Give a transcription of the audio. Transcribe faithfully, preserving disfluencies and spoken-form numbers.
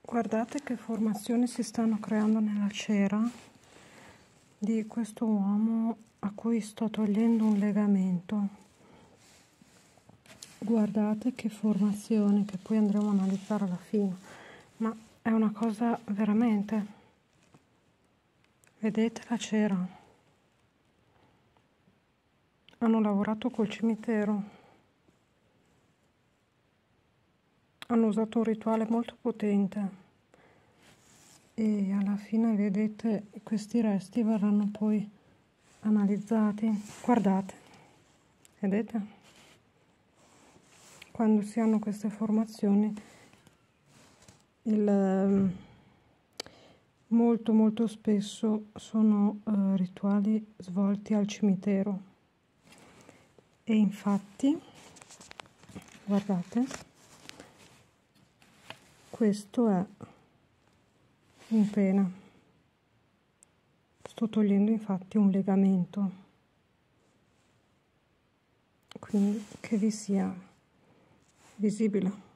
Guardate che formazioni si stanno creando nella cera di questo uomo a cui sto togliendo un legamento. Guardate che formazioni che poi andremo a analizzare alla fine, ma è una cosa veramente, vedete la cera, hanno lavorato col cimitero, hanno usato un rituale molto potente e alla fine vedete questi resti verranno poi analizzati. Guardate, vedete? Quando si hanno queste formazioni, il, molto molto spesso sono uh, rituali svolti al cimitero. E infatti, guardate, questo è un pene. Sto togliendo infatti un legamento, quindi che vi sia visibile.